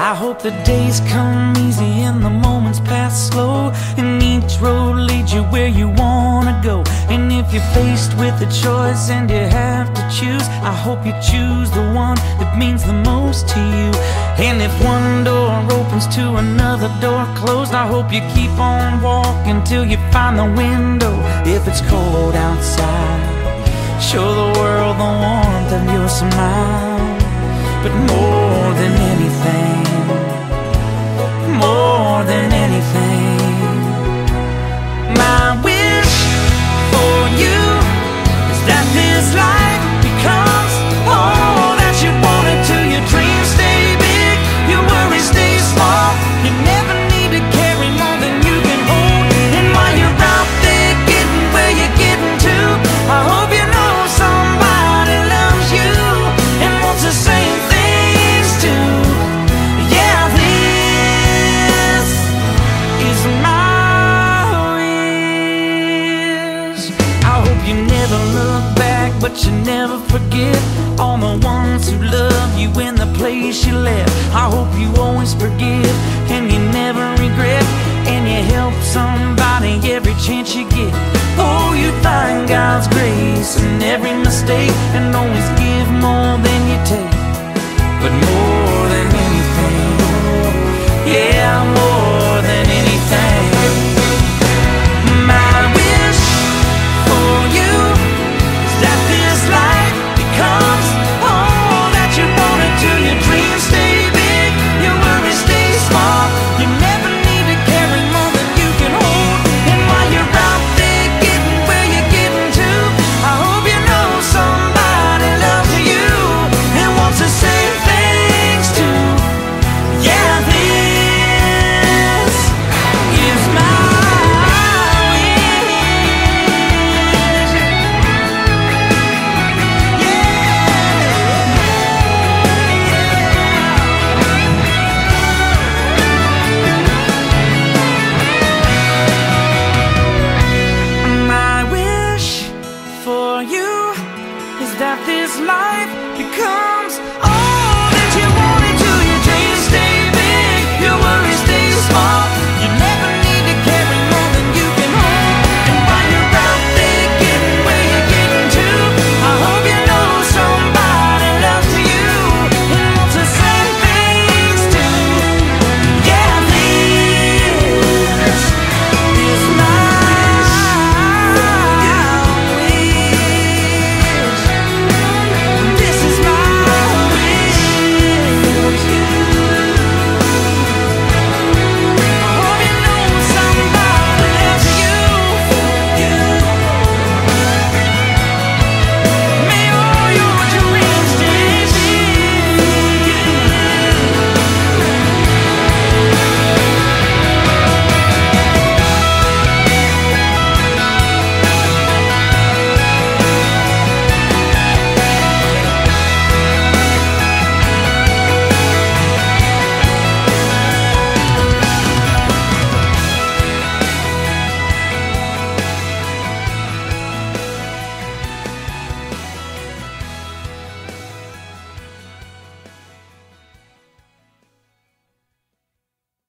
I hope the days come easy and the moments pass slow, and each road leads you where you wanna go. And if you're faced with a choice and you have to choose, I hope you choose the one that means the most to you. And if one door opens to another door closed, I hope you keep on walking till you find the window. If it's cold outside, show the world the warmth of your smile. But more than anything, more than anything, my wish for you is that this life becomes all that you want it to. Your dreams stay big, your worries stay small. You never need to carry more than you can hold. And while you're out there getting where you're getting to, I hope you know somebody loves you and wants the same things too. Yeah, this is my wish. I hope you never look back, but you never forget all the ones who love you in the place you left. I hope you always forgive and you never regret, and you help somebody every chance you get. Oh, you find God's grace in every mistake, and always give more than